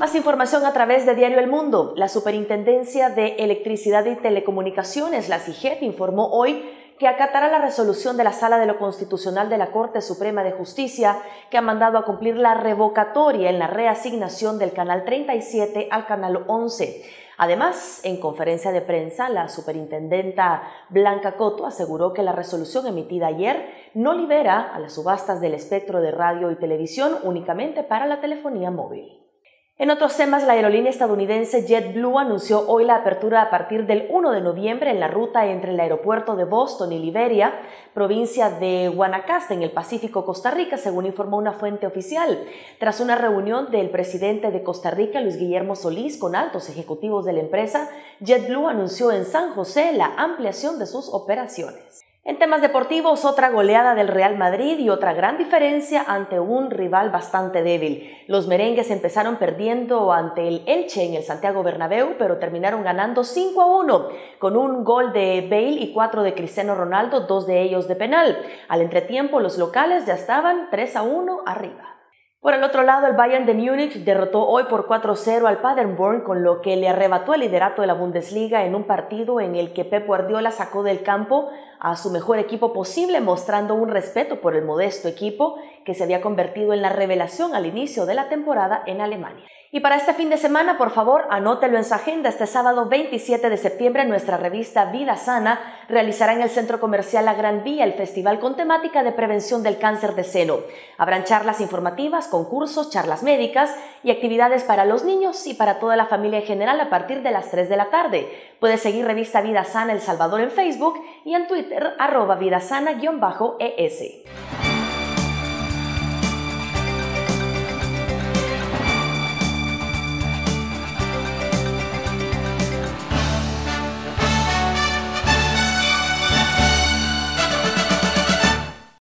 Más información a través de Diario El Mundo. La Superintendencia de Electricidad y Telecomunicaciones, la SIGET, informó hoy que acatará la resolución de la Sala de lo Constitucional de la Corte Suprema de Justicia, que ha mandado a cumplir la revocatoria en la reasignación del Canal 37 al Canal 11. Además, en conferencia de prensa, la superintendenta Blanca Coto aseguró que la resolución emitida ayer no libera a las subastas del espectro de radio y televisión únicamente para la telefonía móvil. En otros temas, la aerolínea estadounidense JetBlue anunció hoy la apertura a partir del 1 de noviembre en la ruta entre el aeropuerto de Boston y Liberia, provincia de Guanacaste, en el Pacífico, Costa Rica, según informó una fuente oficial. Tras una reunión del presidente de Costa Rica, Luis Guillermo Solís, con altos ejecutivos de la empresa, JetBlue anunció en San José la ampliación de sus operaciones. En temas deportivos, otra goleada del Real Madrid y otra gran diferencia ante un rival bastante débil. Los merengues empezaron perdiendo ante el Elche en el Santiago Bernabéu, pero terminaron ganando 5-1, con un gol de Bale y 4 de Cristiano Ronaldo, 2 de ellos de penal. Al entretiempo, los locales ya estaban 3-1 arriba. Por el otro lado, el Bayern de Múnich derrotó hoy por 4-0 al Paderborn, con lo que le arrebató el liderato de la Bundesliga en un partido en el que Pep Guardiola sacó del campo a su mejor equipo posible, mostrando un respeto por el modesto equipo que se había convertido en la revelación al inicio de la temporada en Alemania. Y para este fin de semana, por favor, anótelo en su agenda. Este sábado 27 de septiembre, nuestra revista Vida Sana realizará en el Centro Comercial La Gran Vía el festival con temática de prevención del cáncer de seno. Habrán charlas informativas, concursos, charlas médicas y actividades para los niños y para toda la familia en general a partir de las 3 de la tarde. Puedes seguir Revista Vida Sana El Salvador en Facebook y en Twitter @vidasana_es.